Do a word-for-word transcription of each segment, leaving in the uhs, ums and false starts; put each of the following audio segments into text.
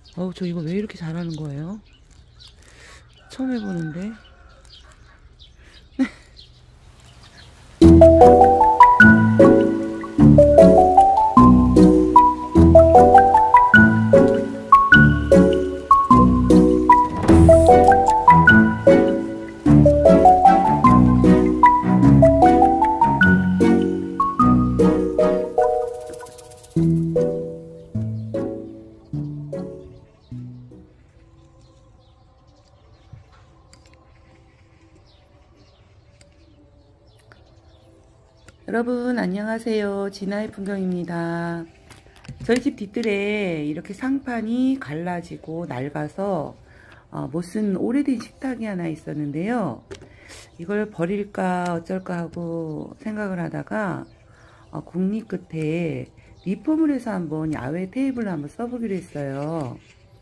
어우, 저 이거 왜 이렇게 잘하는 거예요? 처음 해보는데. 여러분 안녕하세요. 진아의 풍경입니다. 저희 집 뒤뜰에 이렇게 상판이 갈라지고 낡아서 어, 못쓴 오래된 식탁이 하나 있었는데요. 이걸 버릴까 어쩔까 하고 생각을 하다가 어, 국립 끝에 리폼을 해서 한번 야외 테이블을 한번 써보기로 했어요.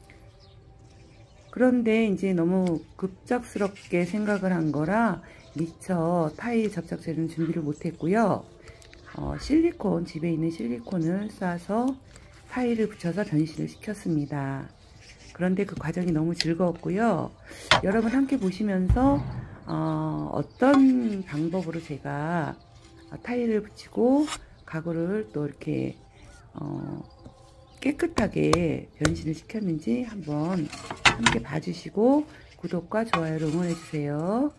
그런데 이제 너무 급작스럽게 생각을 한 거라 미처 타일 접착제는 준비를 못했고요. 어, 실리콘, 집에 있는 실리콘을 싸서 타일을 붙여서 변신을 시켰습니다. 그런데 그 과정이 너무 즐거웠고요. 여러분 함께 보시면서 어, 어떤 방법으로 제가 타일을 붙이고 가구를 또 이렇게 어, 깨끗하게 변신을 시켰는지 한번 함께 봐주시고 구독과 좋아요를 응원해주세요.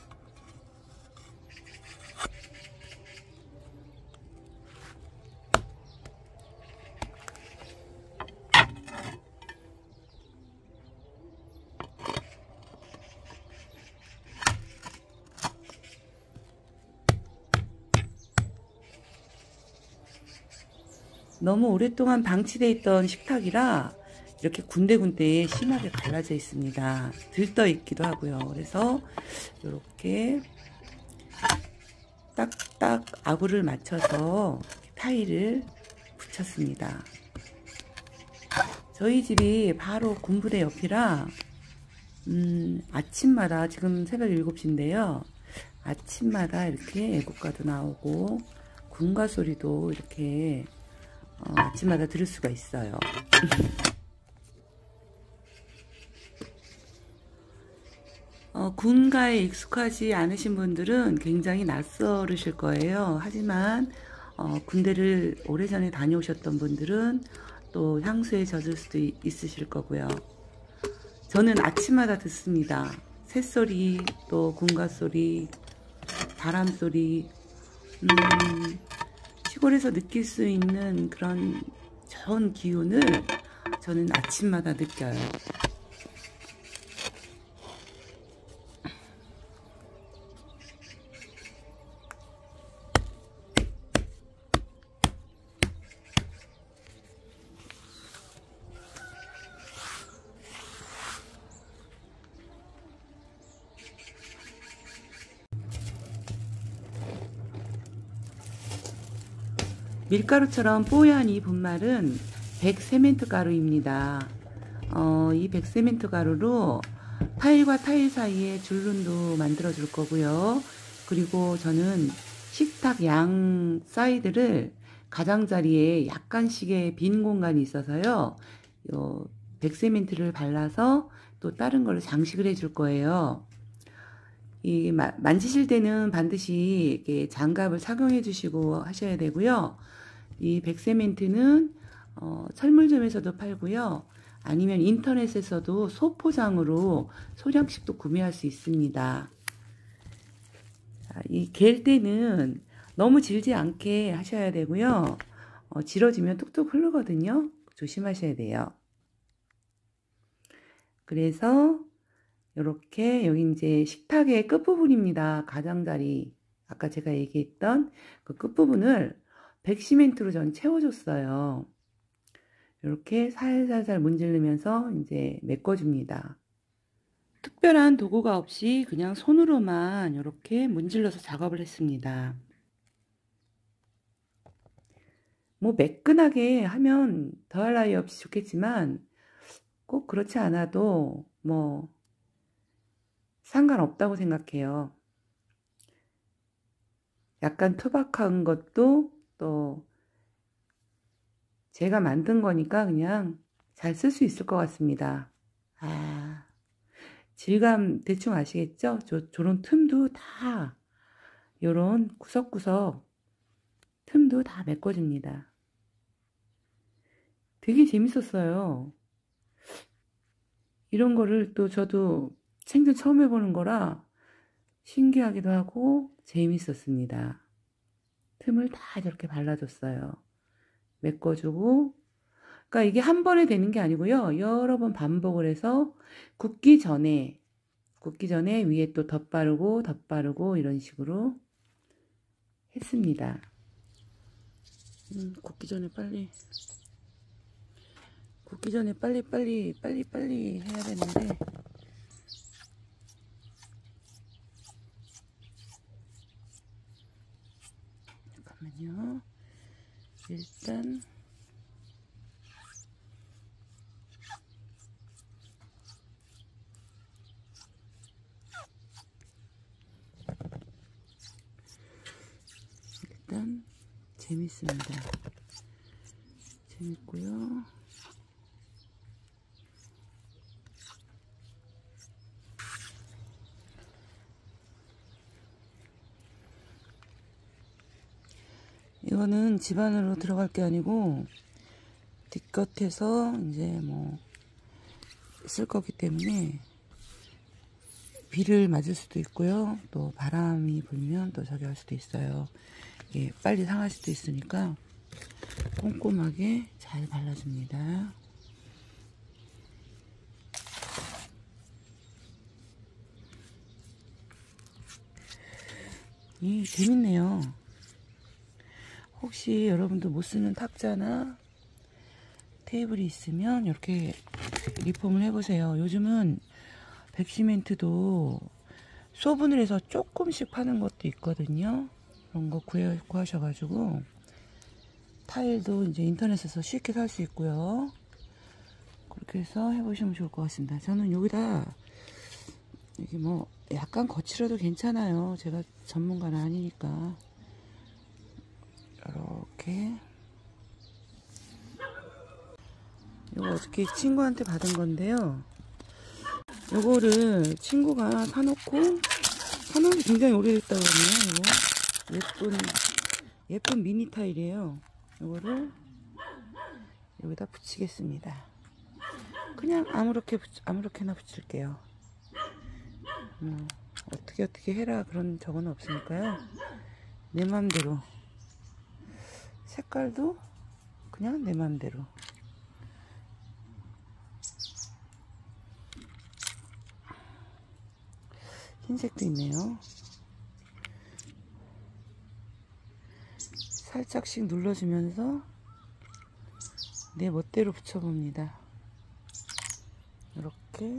너무 오랫동안 방치되어 있던 식탁이라 이렇게 군데군데 심하게 갈라져 있습니다. 들떠 있기도 하고요. 그래서 이렇게 딱딱 아구를 맞춰서 타일을 붙였습니다. 저희 집이 바로 군부대 옆이라 음, 아침마다 지금 새벽 일곱 시인데요. 아침마다 이렇게 애국가도 나오고 군가 소리도 이렇게 어, 아침마다 들을 수가 있어요. 어, 군가에 익숙하지 않으신 분들은 굉장히 낯설으실 거예요. 하지만 어, 군대를 오래전에 다녀오셨던 분들은 또 향수에 젖을 수도 있으실 거고요. 저는 아침마다 듣습니다. 새소리, 또 군가소리, 바람소리, 음, 시골에서 느낄 수 있는 그런 좋은 기운을 저는 아침마다 느껴요. 밀가루처럼 뽀얀 이 분말은 백세멘트 가루입니다. 어, 이 백세멘트 가루로 타일과 타일 사이에 줄눈도 만들어 줄 거고요. 그리고 저는 식탁 양 사이드를 가장자리에 약간씩의 빈 공간이 있어서요. 요 백세멘트를 발라서 또 다른 걸로 장식을 해 줄 거예요. 이 만지실 때는 반드시 이렇게 장갑을 착용해 주시고 하셔야 되고요. 이 백세멘트는 어, 철물점에서도 팔고요. 아니면 인터넷에서도 소포장으로 소량씩도 구매할 수 있습니다. 자, 이 갤 때는 너무 질지 않게 하셔야 되고요. 어, 질어지면 뚝뚝 흐르거든요. 조심하셔야 돼요. 그래서 이렇게 여기 이제 식탁의 끝부분입니다. 가장자리 아까 제가 얘기했던 그 끝부분을 백시멘트로 전 채워줬어요. 이렇게 살살살 문지르면서 이제 메꿔줍니다. 특별한 도구가 없이 그냥 손으로만 이렇게 문질러서 작업을 했습니다. 뭐 매끈하게 하면 더할 나위 없이 좋겠지만 꼭 그렇지 않아도 뭐 상관없다고 생각해요. 약간 투박한 것도 또 제가 만든 거니까 그냥 잘 쓸 수 있을 것 같습니다. 아, 질감 대충 아시겠죠? 저, 저런 틈도 다, 요런 구석구석 틈도 다 메꿔줍니다. 되게 재밌었어요. 이런 거를 또 저도 생전 처음 해보는 거라 신기하기도 하고 재밌었습니다. 틈을 다 이렇게 발라줬어요. 메꿔주고, 그러니까 이게 한 번에 되는 게 아니고요. 여러 번 반복을 해서 굽기 전에, 굽기 전에 위에 또 덧바르고 덧바르고 이런 식으로 했습니다. 음, 굽기 전에 빨리 굽기 전에 빨리 빨리 빨리 빨리 해야 되는데 잠깐만요. 일단 일단 재밌습니다. 재밌고요. 이거는 집 안으로 들어갈 게 아니고 뒷겉에서 이제 뭐 쓸 거기 때문에 비를 맞을 수도 있고요. 또 바람이 불면 또 저기 할 수도 있어요. 이게 빨리 상할 수도 있으니까 꼼꼼하게 잘 발라줍니다. 이 재밌네요. 혹시 여러분도 못 쓰는 탁자나 테이블이 있으면 이렇게 리폼을 해보세요. 요즘은 백시멘트도 소분을 해서 조금씩 파는 것도 있거든요. 그런 거 구해, 구하셔가지고 타일도 이제 인터넷에서 쉽게 살 수 있고요. 그렇게 해서 해보시면 좋을 것 같습니다. 저는 여기다 여기 뭐 약간 거칠어도 괜찮아요. 제가 전문가는 아니니까 이렇게. 이거 어저께 친구한테 받은 건데요. 요거를 친구가 사놓고 사놓은 지 굉장히 오래됐다고 그러네요. 이거 예쁜 예쁜 미니 타일이에요. 요거를 여기다 붙이겠습니다. 그냥 아무렇게 아무렇게나 붙일게요. 뭐 어떻게 어떻게 해라 그런 적은 없으니까요. 내 맘대로 색깔도 그냥 내 맘대로. 흰색도 있네요. 살짝씩 눌러주면서 내 멋대로 붙여봅니다. 이렇게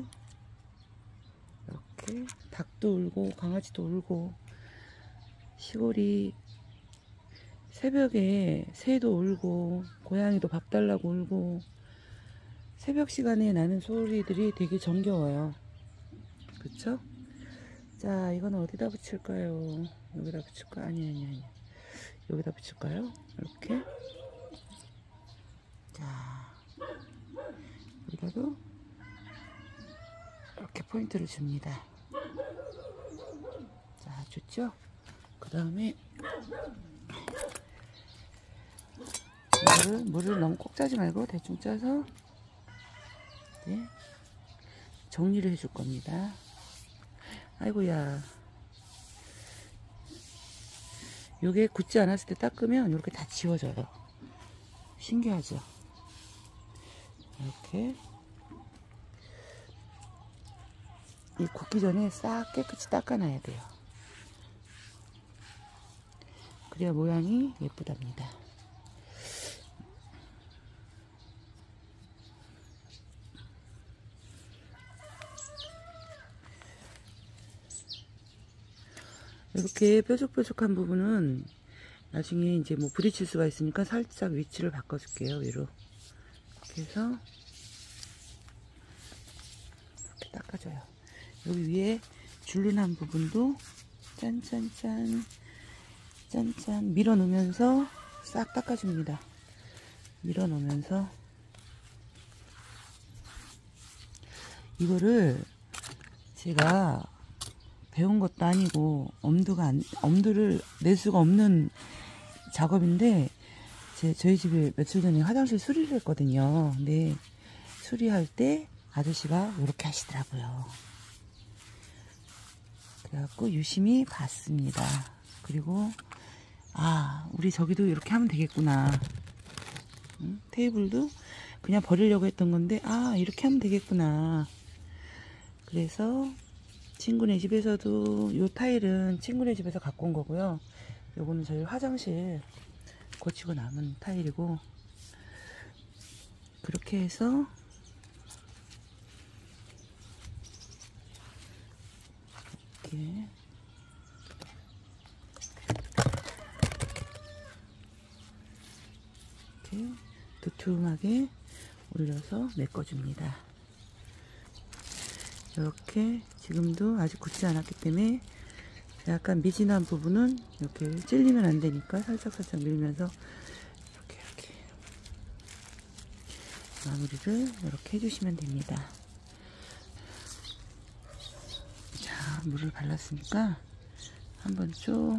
이렇게 닭도 울고 강아지도 울고 시골이 새벽에 새도 울고 고양이도 밥 달라고 울고 새벽 시간에 나는 소리들이 되게 정겨워요. 그쵸? 자, 이건 어디다 붙일까요? 여기다 붙일까요? 아니 아니 아니 여기다 붙일까요? 이렇게. 자, 여기다도 이렇게 포인트를 줍니다. 자, 좋죠? 그 다음에 물을, 물을 너무 꼭 짜지 말고 대충 짜서 이제 정리를 해줄 겁니다. 아이고야, 요게 굳지 않았을 때 닦으면 이렇게 다 지워져요. 신기하죠? 이렇게 이 굽기 전에 싹 깨끗이 닦아놔야 돼요. 그래야 모양이 예쁘답니다. 이렇게 뾰족뾰족한 부분은 나중에 이제 뭐 부딪힐 수가 있으니까 살짝 위치를 바꿔줄게요. 위로 이렇게 해서 이렇게 닦아줘요. 여기 위에 줄눈한 부분도 짠짠짠 짠짠 밀어 놓으면서 싹 닦아줍니다. 밀어 놓으면서 이거를 제가 배운 것도 아니고 엄두가 안, 엄두를 낼 수가 없는 작업인데, 제, 저희 집에 며칠 전에 화장실 수리를 했거든요. 근데 수리할 때 아저씨가 이렇게 하시더라고요. 그래갖고 유심히 봤습니다. 그리고 아, 우리 저기도 이렇게 하면 되겠구나. 응? 테이블도 그냥 버리려고 했던 건데, 아, 이렇게 하면 되겠구나. 그래서 친구네 집에서도, 요 타일은 친구네 집에서 갖고 온 거고요. 요거는 저희 화장실 고치고 남은 타일이고, 그렇게 해서 이렇게 이렇게 두툼하게 올려서 메꿔줍니다. 이렇게 지금도 아직 굳지 않았기 때문에 약간 미진한 부분은 이렇게 찔리면 안 되니까 살짝살짝 밀면서 이렇게 이렇게 마무리를 이렇게 해주시면 됩니다. 자, 물을 발랐으니까 한번 쭉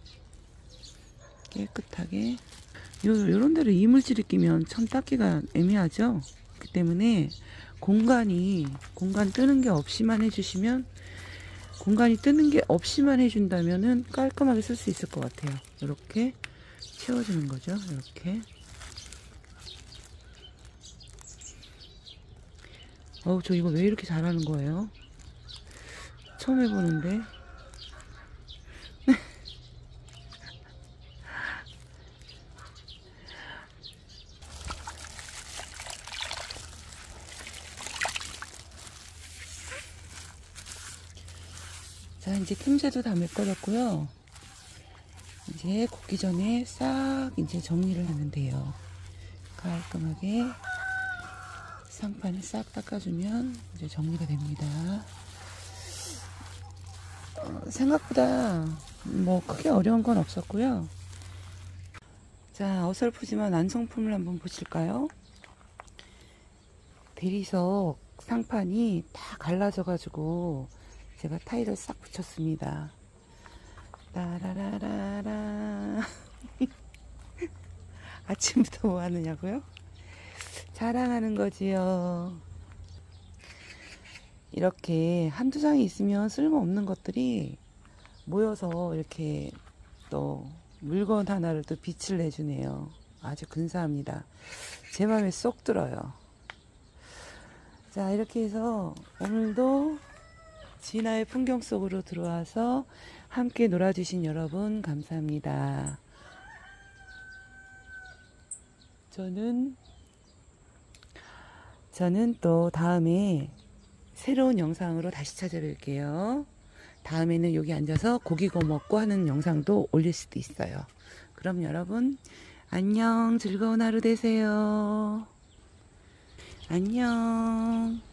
깨끗하게, 요, 요런 데로 이물질이 끼면 참 닦기가 애매하죠. 그렇기 때문에 공간이, 공간 뜨는 게 없이만 해주시면, 공간이 뜨는 게 없이만 해준다면은 깔끔하게 쓸 수 있을 것 같아요. 이렇게 채워주는 거죠. 이렇게. 어우, 저 이거 왜 이렇게 잘하는 거예요? 처음 해보는데. 자, 이제 틈새도 다 메꿔졌고요. 이제 굽기 전에 싹 이제 정리를 하면 돼요. 깔끔하게 상판을 싹 닦아주면 이제 정리가 됩니다. 어, 생각보다 뭐 크게 어려운 건 없었고요. 자, 어설프지만 완성품을 한번 보실까요? 대리석 상판이 다 갈라져 가지고 제가 타일을 싹 붙였습니다. 따라라라라. 아침부터 뭐 하느냐고요? 자랑하는 거지요. 이렇게 한두 장이 있으면 쓸모없는 것들이 모여서 이렇게 또 물건 하나를 또 빛을 내주네요. 아주 근사합니다. 제 마음에 쏙 들어요. 자, 이렇게 해서 오늘도 진화의 풍경 속으로 들어와서 함께 놀아주신 여러분 감사합니다. 저는 저는 또 다음에 새로운 영상으로 다시 찾아뵐게요. 다음에는 여기 앉아서 고기 구워 먹고 하는 영상도 올릴 수도 있어요. 그럼 여러분 안녕, 즐거운 하루 되세요. 안녕.